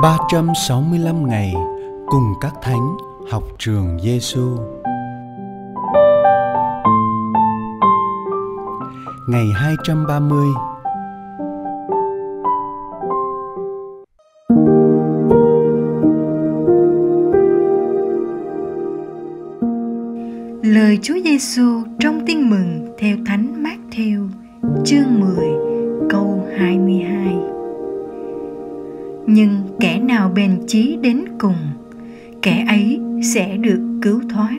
365 ngày cùng các thánh học trường Giêsu. Ngày 230. Lời Chúa Giêsu trong Tin mừng theo Thánh Mát-thêu, chương 10, câu 22. Nhưng kẻ nào bền chí đến cùng, kẻ ấy sẽ được cứu thoát.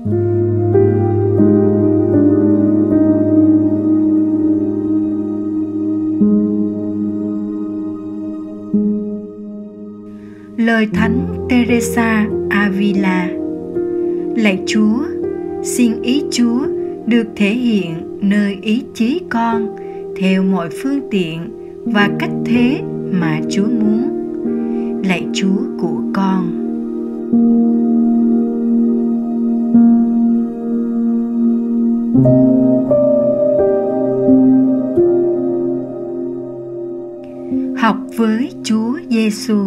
Lời Thánh Teresa Avila. Lạy Chúa, xin ý Chúa được thể hiện nơi ý chí con theo mọi phương tiện và cách thế mà Chúa muốn. Lạy Chúa của con. Học với Chúa Giêsu.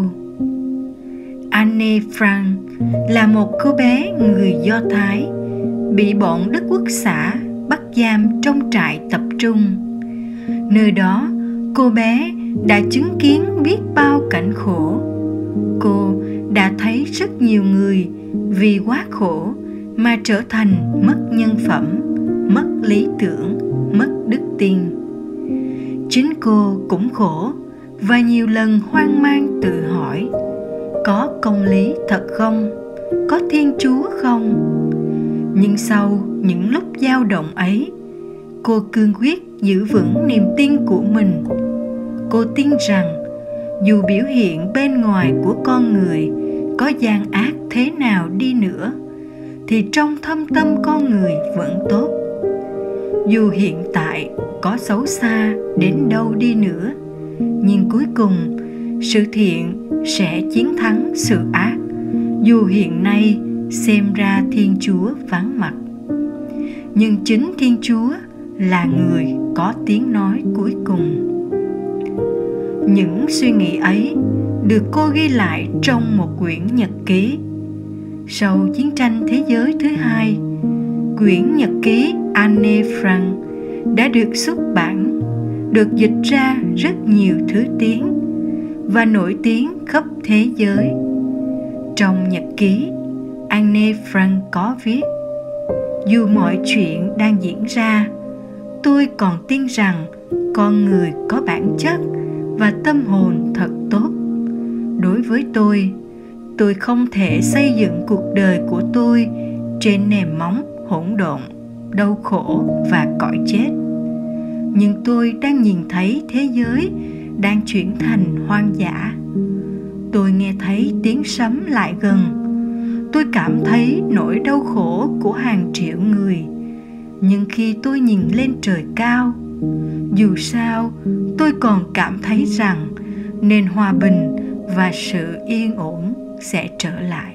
Anne Frank là một cô bé người Do Thái bị bọn Đức Quốc xã bắt giam trong trại tập trung. Nơi đó, cô bé đã chứng kiến biết bao cảnh khổ. Cô đã thấy rất nhiều người vì quá khổ mà trở thành mất nhân phẩm, mất lý tưởng, mất đức tin. Chính cô cũng khổ và nhiều lần hoang mang tự hỏi: có công lý thật không? Có Thiên Chúa không? Nhưng sau những lúc dao động ấy, cô cương quyết giữ vững niềm tin của mình. Cô tin rằng dù biểu hiện bên ngoài của con người có gian ác thế nào đi nữa, thì trong thâm tâm con người vẫn tốt. Dù hiện tại có xấu xa đến đâu đi nữa, nhưng cuối cùng sự thiện sẽ chiến thắng sự ác, dù hiện nay xem ra Thiên Chúa vắng mặt. Nhưng chính Thiên Chúa là người có tiếng nói cuối cùng. Những suy nghĩ ấy được cô ghi lại trong một quyển nhật ký. Sau chiến tranh thế giới thứ hai, quyển nhật ký Anne Frank đã được xuất bản, được dịch ra rất nhiều thứ tiếng và nổi tiếng khắp thế giới. Trong nhật ký, Anne Frank có viết: dù mọi chuyện đang diễn ra, tôi còn tin rằng con người có bản chất và tâm hồn thật tốt. Đối với tôi không thể xây dựng cuộc đời của tôi trên nền móng hỗn độn, đau khổ và cõi chết. Nhưng tôi đang nhìn thấy thế giới đang chuyển thành hoang dã. Tôi nghe thấy tiếng sấm lại gần. Tôi cảm thấy nỗi đau khổ của hàng triệu người. Nhưng khi tôi nhìn lên trời cao, dù sao tôi còn cảm thấy rằng nền hòa bình và sự yên ổn sẽ trở lại.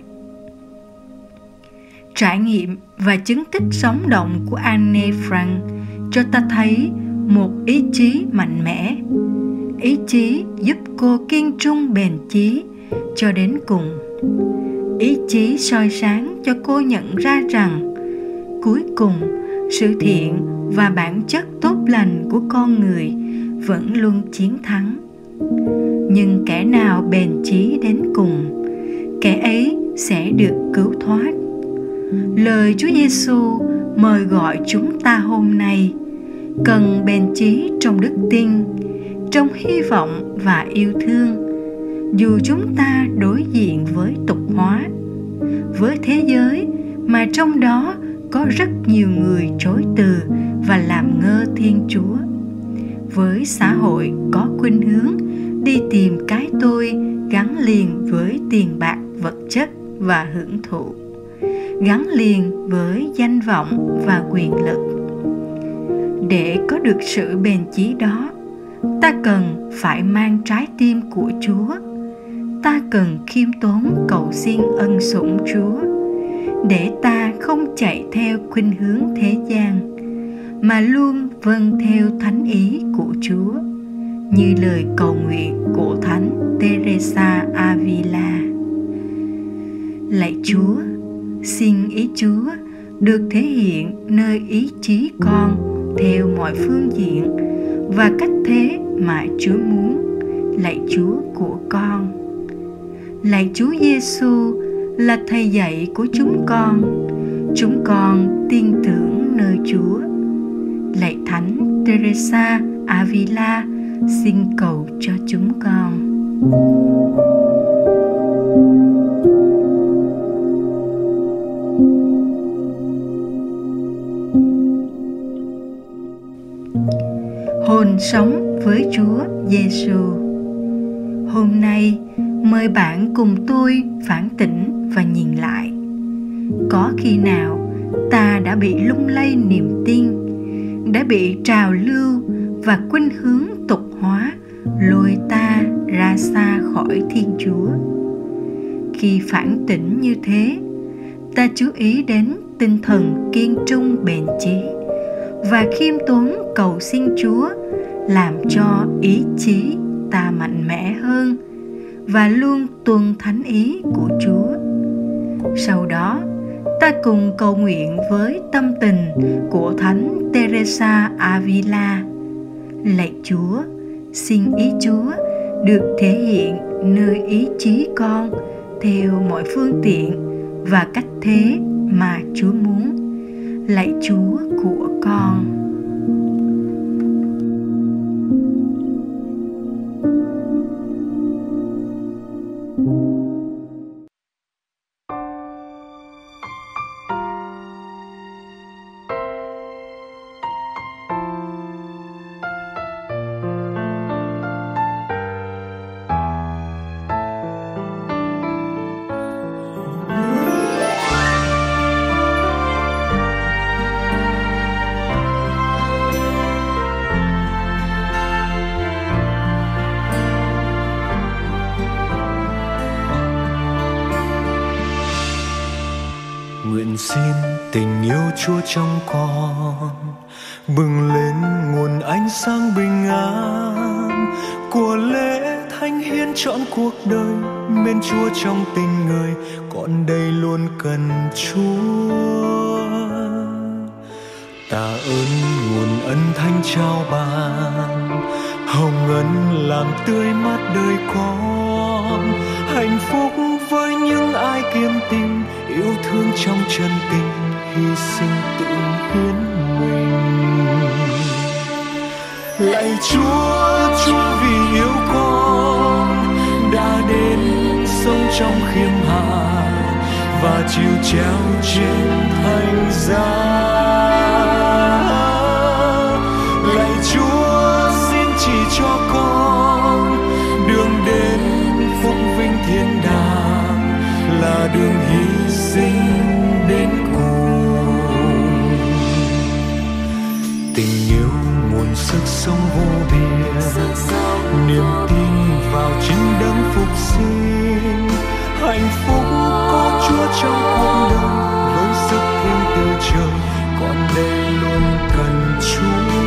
Trải nghiệm và chứng tích sống động của Anne Frank cho ta thấy một ý chí mạnh mẽ. Ý chí giúp cô kiên trung bền chí cho đến cùng. Ý chí soi sáng cho cô nhận ra rằng cuối cùng sự thiện và bản chất tốt lành của con người vẫn luôn chiến thắng. Nhưng kẻ nào bền chí đến cùng, kẻ ấy sẽ được cứu thoát. Lời Chúa Giêsu mời gọi chúng ta hôm nay cần bền chí trong đức tin, trong hy vọng và yêu thương. Dù chúng ta đối diện với tục hóa, với thế giới mà trong đó có rất nhiều người chối từ và làm ngơ Thiên Chúa, với xã hội có khuynh hướng đi tìm cái tôi gắn liền với tiền bạc vật chất và hưởng thụ, gắn liền với danh vọng và quyền lực. Để có được sự bền chí đó, ta cần phải mang trái tim của Chúa. Ta cần khiêm tốn cầu xin ân sủng Chúa, để ta không chạy theo khuynh hướng thế gian, mà luôn vâng theo thánh ý của Chúa. như lời cầu nguyện của Thánh Teresa Avila. Lạy Chúa, xin ý Chúa được thể hiện nơi ý chí con theo mọi phương diện và cách thế mà Chúa muốn. Lạy Chúa của con. Lạy Chúa Giêsu là thầy dạy của chúng con tin tưởng nơi Chúa. Lạy Thánh Teresa Avila, xin cầu cho chúng con. Hồn sống với Chúa Giêsu. Hôm nay mời bạn cùng tôi phản tỉnh và nhìn lại. Có khi nào ta đã bị lung lay niềm tin, đã bị trào lưu và khuynh hướng tục hóa lôi ta ra xa khỏi Thiên Chúa? Khi phản tỉnh như thế, ta chú ý đến tinh thần kiên trung bền chí và khiêm tốn cầu xin Chúa làm cho ý chí ta mạnh mẽ hơn và luôn tuân thánh ý của Chúa. Sau đó, ta cùng cầu nguyện với tâm tình của Thánh Teresa Avila. Lạy Chúa, xin ý Chúa được thể hiện nơi ý chí con theo mọi phương tiện và cách thế mà Chúa muốn. Lạy Chúa của con. Nguyện xin tình yêu Chúa trong con bừng lên nguồn ánh sáng bình an của lễ thánh hiến trọn cuộc đời. Mến Chúa trong tình người, con đây luôn cần Chúa. Tạ ơn nguồn ân thánh trao ban, hồng ân làm tươi mát đời con. Hạnh phúc với những ai kiên tình, yêu thương trong chân tình, hy sinh tự hiến mình. Lạy Chúa, Chúa vì yêu con đã đến sống trong khiêm hạ và chịu treo trên thánh giá. Lạy Chúa, xin chỉ cho con đường đến phúc vinh thiên đàng, là đường hy sinh đến cùng. Tình yêu nguồn sức sống vô biên, niềm tin vào chính đấng phục sinh. Hạnh phúc có Chúa trong cuộc đời, với sức thương từ trời, con đây luôn cần Chúa.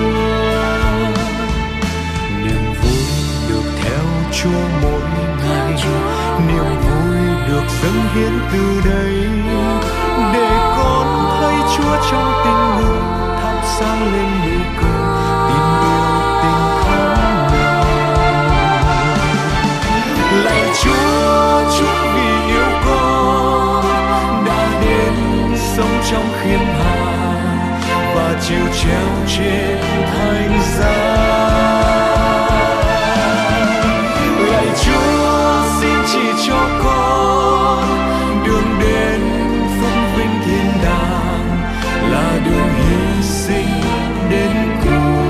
Niềm vui được theo Chúa mỗi ngày, niềm vui được dâng hiến từ đây, để con thấy Chúa trong tình người, thắp sáng lên nụ cười, tin yêu tình thánh mình. Lạy Chúa, Chúa vì yêu con đã đến sống trong khiêm hạ và chịu treo trên thánh giá. Lạy Chúa, xin chỉ cho con đường đến phúc vinh thiên đàng, là đường hy sinh đến cùng.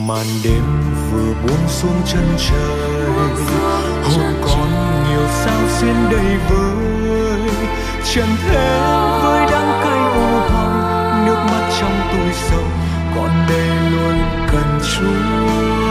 Màn đêm vừa buông xuống chân trời, hồn còn nhiều sao xuyên đầy vơi. Trần thế với đắng cay u hồng, nước mắt trong tôi sầu còn đây luôn cần Chúa.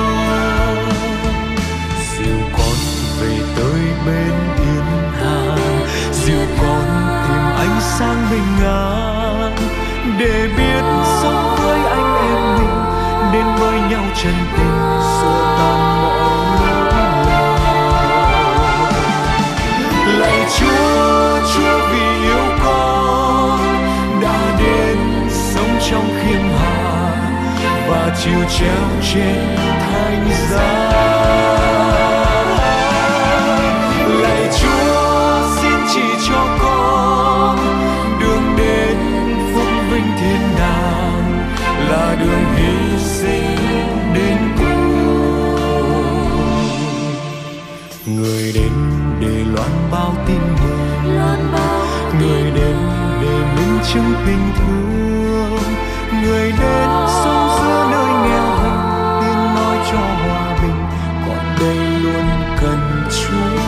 Dìu con về tới bên thiên hàng, dìu con tìm ánh sáng bình an, để biết sống với anh em mình, đến với nhau chân tình xua tan mọi nỗi lòng. Lạy Chúa, Chúa vì yêu con đã đến sống trong khiêm hạ và chịu treo trên thánh giá. Lạy Chúa, xin chỉ cho con đường đến phúc vinh thiên đàng, là đường hy sinh đến cùng. Người đến để loan báo tin mừng, người đến để minh chứng tình thương, người đến sống giữa nơi nghèo hèn, tiếng nói cho hòa bình, còn đây luôn cần Chúa.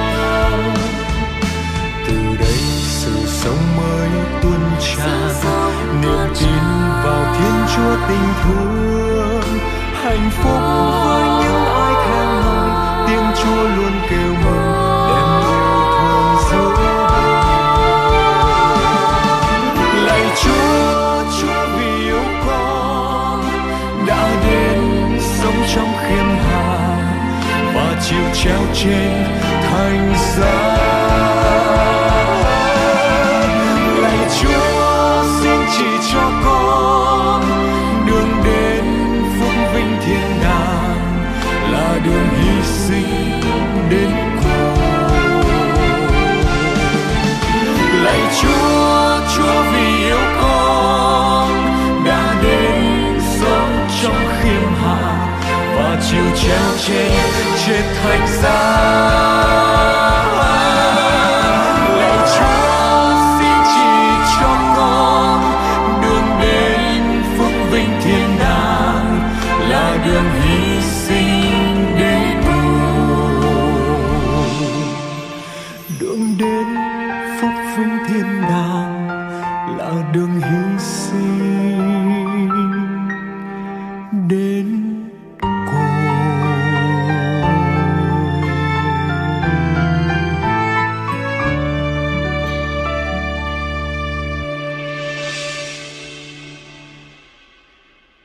Từ đây sự sống mới tuôn tràn, niềm tin vào Thiên Chúa tình thương, hạnh phúc với những ai theo lời tiếng Chúa luôn kêu mừng, đem yêu thương giữa đời. Lạy Chúa, Chúa vì yêu con đã đến sống trong khiêm hạ và chịu treo trên thánh giá. Lạy Chúa, xin chỉ cho con đường đến phúc vinh thiên đàng, là đường hy sinh đến cùng. Lạy Chúa, Chúa vì yêu con đã đến sống trong khiêm hạ và chịu treo trên thánh giá.